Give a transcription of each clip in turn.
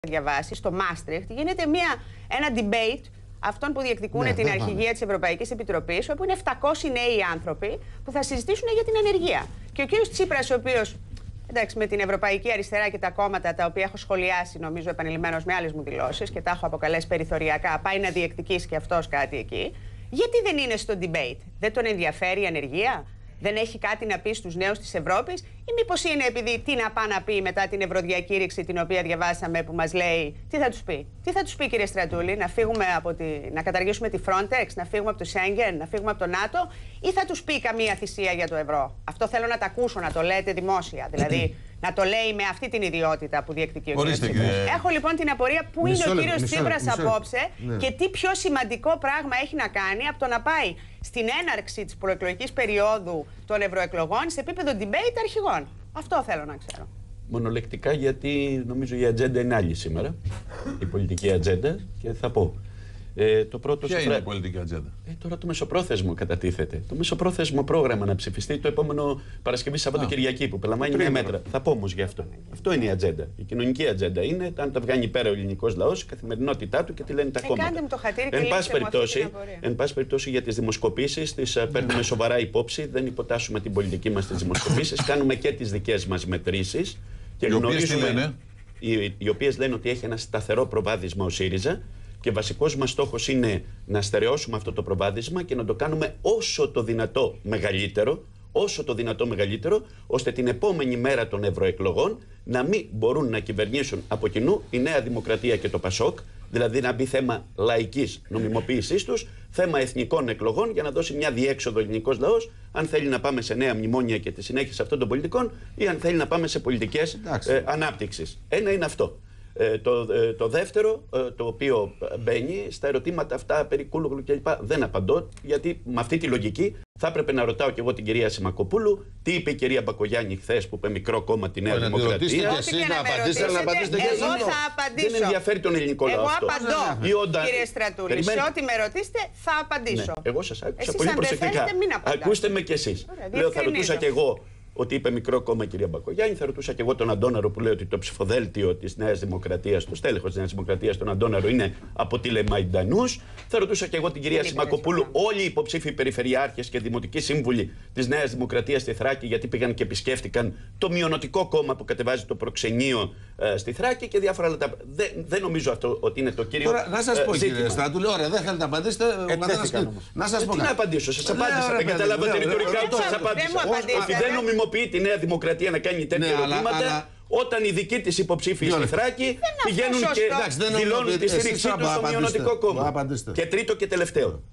διαβάσει, στο Μάστριχτ, γίνεται ένα debate αυτών που διεκδικούν την αρχηγία της Ευρωπαϊκής Επιτροπής, όπου είναι 700 νέοι άνθρωποι που θα συζητήσουν για την ανεργία. Και ο κύριος Τσίπρας, ο οποίος, εντάξει, με την Ευρωπαϊκή Αριστερά και τα κόμματα τα οποία έχω σχολιάσει, νομίζω επανειλημμένως με άλλες μου δηλώσεις και τα έχω αποκαλέσει περιθωριακά, πάει να διεκδικήσει και αυτός κάτι εκεί. Γιατί δεν είναι στο debate? Δεν τον ενδιαφέρει η ανεργία? Δεν έχει κάτι να πει στους νέους της Ευρώπης? Ή μήπως είναι επειδή τι να πάει να πει μετά την ευρωδιακήρυξη την οποία διαβάσαμε που μας λέει τι θα τους πει? Τι θα τους πει, κύριε Στρατούλη? Να φύγουμε να καταργήσουμε τη Frontex, να φύγουμε από το Schengen, να φύγουμε από το ΝΑΤΟ? Ή θα τους πει καμία θυσία για το ευρώ? Αυτό θέλω να τα ακούσω, να το λέτε δημόσια. Δηλαδή να το λέει με αυτή την ιδιότητα που διεκδικεί ο κύριος Τσίπρας. Έχω λοιπόν την απορία πού είναι ο κύριος Τσίπρας απόψε και τι πιο σημαντικό πράγμα έχει να κάνει από το να πάει στην έναρξη της προεκλογικής περίοδου των ευρωεκλογών σε επίπεδο debate αρχηγών. Αυτό θέλω να ξέρω. Μονολεκτικά, γιατί νομίζω η ατζέντα είναι άλλη σήμερα. Η πολιτική ατζέντα, και θα πω. Το πρώτο Ποια είναι η πολιτική ατζέντα? Τώρα το μεσοπρόθεσμο κατατίθεται. Το μεσοπρόθεσμο πρόγραμμα να ψηφιστεί το επόμενο Παρασκευή Σαββατοκυριακή που περιλαμβάνει νέα μέτρα. Θα πω όμως γι' αυτό. Αυτό είναι η ατζέντα. Η κοινωνική ατζέντα είναι αν τα βγάνει πέρα ο ελληνικός λαός, η καθημερινότητά του και τι λένε τα κόμματα. Κάντε μου το χατήρι και εν πάση περιπτώσει για τις δημοσκοπήσεις τις παίρνουμε σοβαρά υπόψη. Δεν υποτάσσουμε την πολιτική μας στις δημοσκοπήσεις. Κάνουμε και τις δικές μας μετρήσεις. Και γνωρίζουμε. Οι οποίες λένε ότι έχει ένα σταθερό προβάδισμα ο ΣΥΡΙΖΑ. Και βασικός μας στόχος είναι να στερεώσουμε αυτό το προβάδισμα και να το κάνουμε όσο το δυνατό μεγαλύτερο, ώστε την επόμενη μέρα των ευρωεκλογών να μην μπορούν να κυβερνήσουν από κοινού η Νέα Δημοκρατία και το ΠΑΣΟΚ, δηλαδή να μπει θέμα λαϊκής νομιμοποίησής τους, θέμα εθνικών εκλογών, για να δώσει μια διέξοδο ελληνικός λαός, αν θέλει να πάμε σε νέα μνημόνια και τη συνέχιση αυτών των πολιτικών, ή αν θέλει να πάμε σε πολιτικές ανάπτυξης. Ένα είναι αυτό. Το δεύτερο, το οποίο μπαίνει στα ερωτήματα αυτά περί Κούλογλου κλπ. Δεν απαντώ, γιατί με αυτή τη λογική θα έπρεπε να ρωτάω και εγώ την κυρία Σιμακοπούλου τι είπε η κυρία Μπακογιάννη χθες που είπε μικρό κόμμα τη Νέα Δημοκρατία. Εγώ θα απαντήσω. Δεν ενδιαφέρει τον ελληνικό λαό. Εγώ απαντώ, κύριε Στρατούλη. Σε ό,τι με ρωτήσετε θα απαντήσω. Εγώ σας άκουσα πολύ προσεκτικά. Ακούστε με κι εσείς. Λέω, θα ρωτούσα κι εγώ ότι είπε μικρό κόμμα η κυρία Μπακογιάννη. Θα ρωτούσα και εγώ τον Αντώναρο που λέει ότι το ψηφοδέλτιο της Νέας Δημοκρατίας, το στέλεχος της Νέας Δημοκρατίας, τον Αντώναρο, είναι από τη Λεμαϊντανούς. Θα ρωτούσα και εγώ την κυρία Σιμακοπούλου, όλοι οι υποψήφοι περιφερειάρχες και δημοτικοί σύμβουλοι της Νέας Δημοκρατίας στη Θράκη, γιατί πήγαν και επισκέφτηκαν το μειονοτικό κόμμα που κατεβάζει το προξενείο στη Θράκη και διάφορα άλλα. Δεν νομίζω αυτό ότι είναι το κύριο. Τώρα, να σας πω, κύριε Στρατούλη, ωραία, δεν θέλετε να απαντήσετε. Να σας πω. Τι να απαντήσω, σας απάντησα. Δεν καταλάβατε ρητορικά που σας απάντησα. Ότι δεν νομιμοποιεί τη Νέα Δημοκρατία να κάνει τέτοια ερωτήματα, όταν οι δικοί της υποψήφοι στη Θράκη πηγαίνουν και δηλώνουν τη στήριξή τους στο μειονοτικό κόμμα. Και τρίτο και τελευταίο.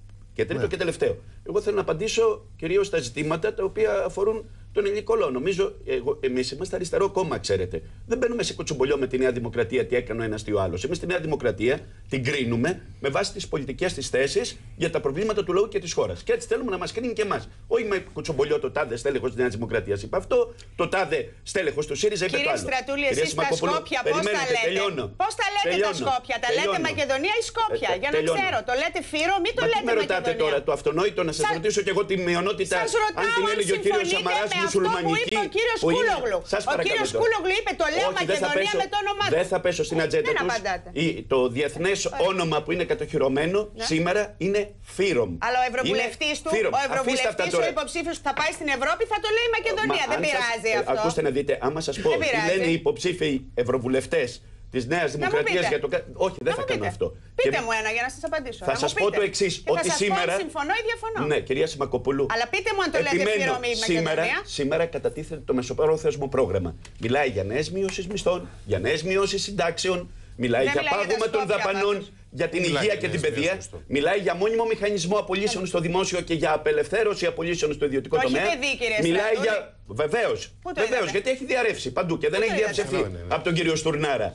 Εγώ θέλω να απαντήσω κυρίως στα ζητήματα τα οποία αφορούν τον ελληνικό λαό. Νομίζω, εμείς είμαστε αριστερό κόμμα, ξέρετε. Δεν μπαίνουμε σε κοτσομπολιό με τη Νέα Δημοκρατία τι έκανε ο ένας ή ο άλλος. Εμείς τη Νέα Δημοκρατία την κρίνουμε με βάση τις πολιτικές της θέσεις για τα προβλήματα του λαού και της χώρας. Και έτσι θέλουμε να μας κρίνει και εμάς. Όχι με κοτσομπολιό το τάδε στέλεχος της Νέας Δημοκρατίας είπε αυτό, το τάδε στέλεχος του ΣΥΡΙΖΑ είπε το άλλο. Κύριε Στρατούλη, εσείς τα Σκόπια πώς τα λέτε? Πώς τα λέτε τα Σκόπια? Τα λέτε Μακεδονία ή Σκόπια? Για να ξέρω, το λέτε Φύρο, μην το λέτε Μακεδονία. Με ρωτάτε τώρα το αυτονόητο να σας ρωτήσω και εγώ τη μειονότητα, αν την έλεγε ο κύριος Σαμαράς μουσουλμανική. Ο κύριος Κούλογλου. Ο κύριος Κούλογλου είπε το λέω Μακεδονία με το όνομά του. Δεν θα πέσω στην ατζέντα τους. Το διεθνές όνομα που είναι κατοχυρωμένο σήμερα είναι Φύρομ. Αλλά ο ευρωβουλευτής του, ο υποψήφιος που θα πάει στην Ευρώπη θα το λέει Μακεδονία. Δεν πειράζει αυτό. Ακούστε να δείτε, άμα σας πω τι λένε οι υποψήφιοι ευρωβουλευτές της Νέας Δημοκρατίας για το. Όχι, δεν θα κάνω αυτό. Πείτε μου ένα για να σας απαντήσω. Θα σας πω το εξής. Ότι σήμερα. Συμφωνώ ή διαφωνώ. Ναι, κυρία Σιμακοπούλου. Αλλά πείτε μου αν το λέτε Φύρο ή Μακεδονία. Σήμερα κατατίθεται το μεσοπρόθεσμο πρόγραμμα. Μιλάει για νέες μειώσεις μισθών, για νέες μειώσεις συντάξεων. Μιλάει για πάγωμα των δαπανών για την υγεία και την παιδεία. Μιλάει για μόνιμο μηχανισμό απολύσεων στο δημόσιο και για απελευθέρωση απολύσεων στο ιδιωτικό τομέα. Μιλάει για. Βεβαίως, γιατί έχει διαρρεύσει παντού και δεν έχει διαψευθεί από τον κύριο Στουρνάρα.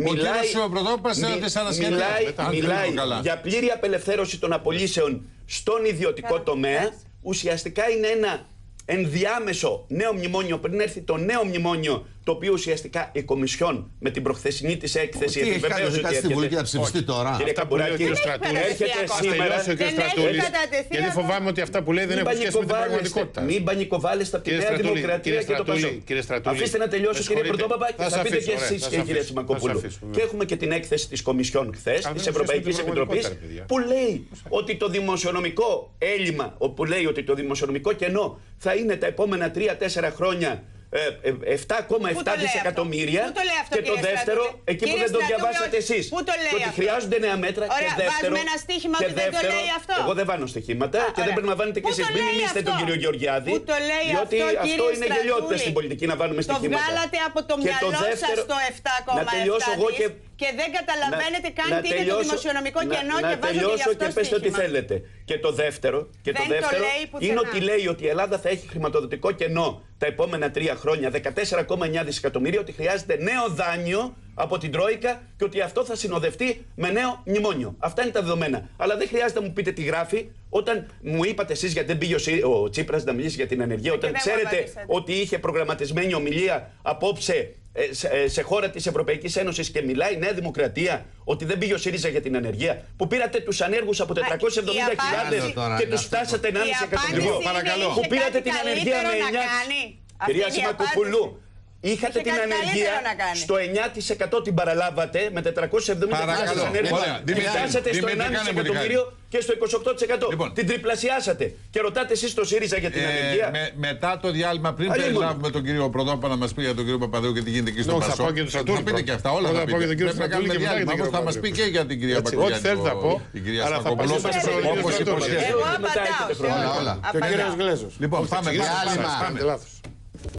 Μιλάει για πλήρη απελευθέρωση των απολύσεων στον ιδιωτικό τομέα. Ουσιαστικά είναι ένα ενδιάμεσο νέο μνημόνιο πριν έρθει το νέο μνημόνιο το οποίο ουσιαστικά η Κομισιόν με την προχθεσινή της έκθεση επιβεβαίωσε ότι στη Βουλή και να ψηφιστεί τώρα. Κύριε Καμπουράκη, έρχεται σήμερα. Γιατί φοβάμαι ότι αυτά που λέει δεν έχουν σχέση με την πραγματικότητα. Μην πανικοβάλλεστε από τη Νέα Δημοκρατία και το Πασόκ. Αφήστε να τελειώσω, κύριε Πρωτόπαπα, και θα πείτε και εσείς, κύριε Σιμακοπούλου. Και έχουμε και την έκθεση της Κομισιόν χθες, της Ευρωπαϊκής Επιτροπής, που λέει ότι το δημοσιονομικό έλλειμμα, που λέει ότι το δημοσιονομικό κενό θα είναι τα επόμενα 3-4 χρόνια 7,7 δισεκατομμύρια. Και το δεύτερο, εκεί που δεν το διαβάσατε εσείς, ότι χρειάζονται νέα μέτρα. Και δεύτερο, και δεύτερο, εγώ δεν βάνω στοιχήματα και δεν πρέπει να βάνετε και εσείς. Μην μιμήσετε τον κύριο Γεωργιάδη, διότι αυτό είναι γελιότητα στην πολιτική να βάλουμε στοιχήματα. Το βγάλατε από το μυαλό σας το 7,7 και δεν καταλαβαίνετε καν τι είναι το δημοσιονομικό κενό και βάζετε γι' αυτό και πέστε ό,τι θέλετε. Και το δεύτερο είναι ότι λέει ότι η Ελλάδα θα έχει χρηματοδοτικό κενό τα επόμενα 3 χρόνια 14,9 δισεκατομμύρια, ότι χρειάζεται νέο δάνειο από την Τρόικα και ότι αυτό θα συνοδευτεί με νέο μνημόνιο. Αυτά είναι τα δεδομένα. Αλλά δεν χρειάζεται να μου πείτε τι γράφει. Όταν μου είπατε εσείς, γιατί δεν πήγε ο Τσίπρας να μιλήσει για την ενεργεία, όταν ξέρετε ότι είχε προγραμματισμένη ομιλία απόψε σε χώρα της Ευρωπαϊκής Ένωσης και μιλάει η Νέα Δημοκρατία ότι δεν πήγε ο ΣΥΡΙΖΑ για την ενεργεία, που πήρατε τους ανέργους από 470.000 και τους φτάσατε 1,5 εκατομμύριο, που πήρατε την ανεργία με 9. Κυρία Σιμακοπούλου, είχατε την ανεργία στο 9%, την παραλάβατε με 470.000 ανέργους. Φτάσατε στο 1,5 εκατομμύριο και στο 28%. Λοιπόν, την τριπλασιάσατε. Και ρωτάτε εσείς το ΣΥΡΙΖΑ για την ανεργία. Μετά το διάλειμμα, πριν περιλάβουμε τον κύριο Πρωτόπαπα να μας πει για τον κύριο Παπαδέου και τι γίνεται εκεί στο Πασόκ. Θα πείτε και αυτά, όλα θα πείτε. Πρέπει να κάνουμε διάλειμμα, όμως θα μας πει και για την κυρία Μπακογιάννη. Ό,τι θέλετε να πω, αλλά θα απαντήσω εγώ απαντάω. Και ο κύριος Γλέζος. Λοιπόν, πάμε.